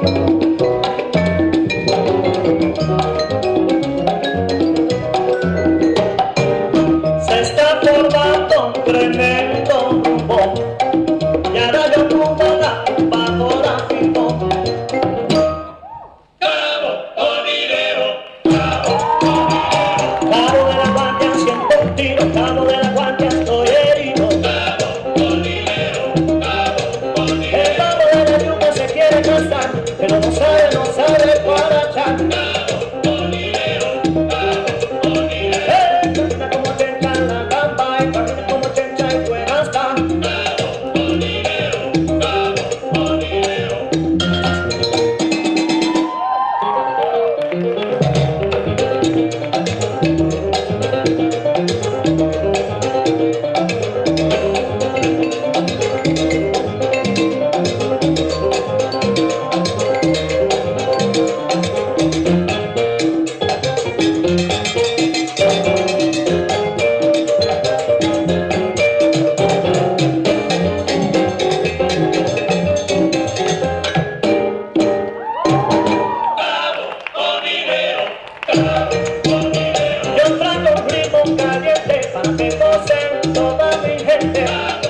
Se está formando un tremendo rumbo y ahora yo tumbo la fotografito. Cabo de la guardia siento un tiro, cabo de la guardia estoy herido. El cabo de la yuca se quiere casar, pero no sabe para echar. Camina como chencha en la gamba y camina como chencha y fuera está. Yo traigo un ritmo caliente para que gocen toda mi gente.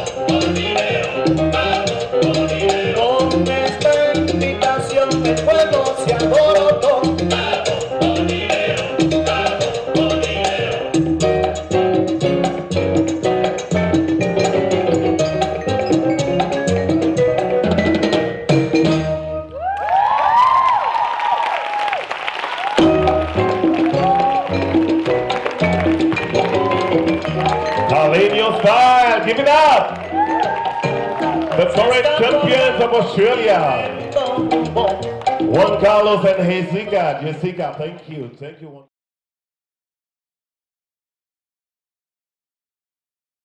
Con esta invitación el pueblo se alborotó. Carlinhos style, give it up! The current champions of Australia, Juan Carlos and Jessica. Jessica, thank you.